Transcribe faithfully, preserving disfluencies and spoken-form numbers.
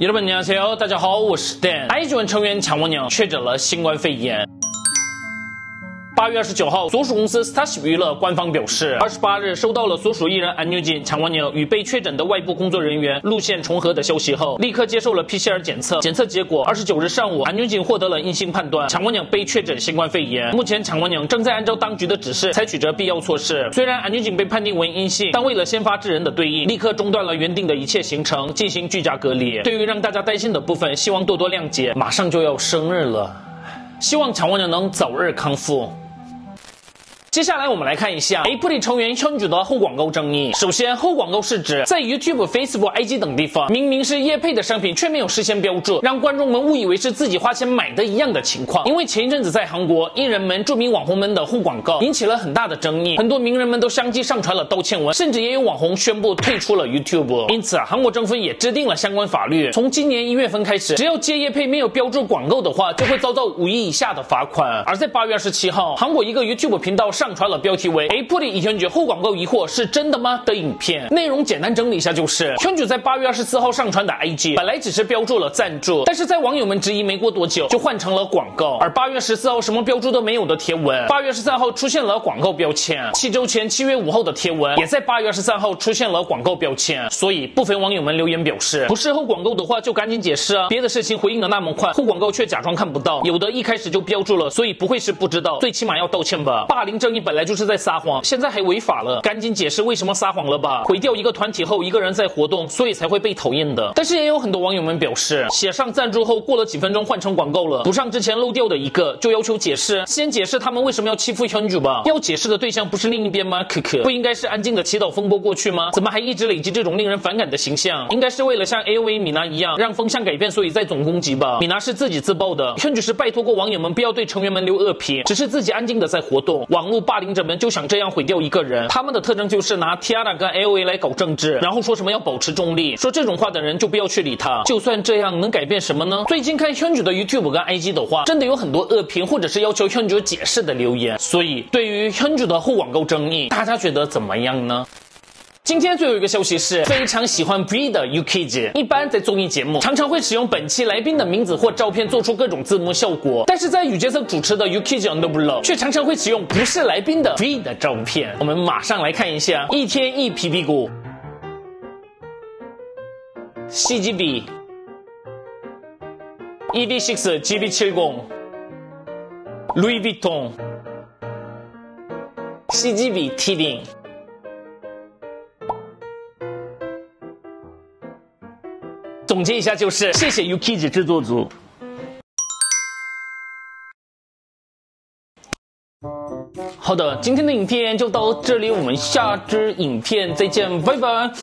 여러분 안녕하세요，大家好，我是 Dan。I G 成员强蜗牛确诊了新冠肺炎。 八月二十九号，所属公司 Starship 娱乐官方表示，二十八日收到了所属艺人安妞锦、强蜗牛与被确诊的外部工作人员路线重合的消息后，立刻接受了 P C R 检测。检测结果，二十九日上午，安妞锦获得了阴性判断，强蜗牛被确诊新冠肺炎。目前，强蜗牛正在按照当局的指示采取着必要措施。虽然安妞锦被判定为阴性，但为了先发制人的对应，立刻中断了原定的一切行程，进行居家隔离。对于让大家担心的部分，希望多多谅解。马上就要生日了，希望强蜗牛能早日康复。 接下来我们来看一下 A P P 成员현주的后广告争议。首先，后广告是指在 YouTube、Facebook、I G 等地方，明明是业配的商品，却没有事先标注，让观众们误以为是自己花钱买的一样的情况。因为前一阵子在韩国，艺人们、著名网红们的后广告引起了很大的争议，很多名人们都相继上传了道歉文，甚至也有网红宣布退出了 YouTube。因此啊，韩国政府也制定了相关法律，从今年一月份开始，只要接业配没有标注广告的话，就会遭到五亿以下的罚款。而在八月二十七号，韩国一个 YouTube 频道上传了标题为 A P P 현주后广告疑惑是真的吗的影片，内容简单整理一下就是，현주在八月二十四号上传的 I G 本来只是标注了赞助，但是在网友们质疑没过多久就换成了广告，而八月十四号什么标注都没有的贴文，八月十三号出现了广告标签，七周前七月五号的贴文也在八月二十三号出现了广告标签，所以部分网友们留言表示，不是后广告的话就赶紧解释啊，别的事情回应的那么快，后广告却假装看不到，有的一开始就标注了，所以不会是不知道，最起码要道歉吧。霸凌正义本来就是在撒谎，现在还违法了，赶紧解释为什么撒谎了吧。毁掉一个团体后，一个人在活动，所以才会被讨厌的。但是也有很多网友们表示，写上赞助后过了几分钟换成广告了，补上之前漏掉的一个，就要求解释，先解释他们为什么要欺负현주吧。要解释的对象不是另一边吗？可可不应该是安静的祈祷风波过去吗？怎么还一直累积这种令人反感的形象？应该是为了像 A O A 米娜一样让风向改变，所以在总攻击吧。米娜是自己自爆的，현주是拜托过网友们不要对成员们留恶评，只是自己安静的在活动。网络霸凌者们就想这样毁掉一个人，他们的特征就是拿 Tiara 跟 A O A 来搞政治，然后说什么要保持中立，说这种话的人就不要去理他。就算这样，能改变什么呢？最近看현주的 YouTube 跟 I G 的话，真的有很多恶评或者是要求현주解释的留言。所以对于현주的后广告争议，大家觉得怎么样呢？ 今天最后一个消息是，非常喜欢 Bree 的 Yukiz， 一般在综艺节目常常会使用本期来宾的名字或照片做出各种字幕效果，但是在宇杰森主持的 Yukiz on the Block 却常常会使用不是来宾的 Bree 的照片。我们马上来看一下，一天一皮皮股 C G B E D 六 G B 七十 Louis Vuitton C G B T 零。 总结一下就是，谢谢 Yukiz 制作组。好的，今天的影片就到这里，我们下支影片再见，拜拜。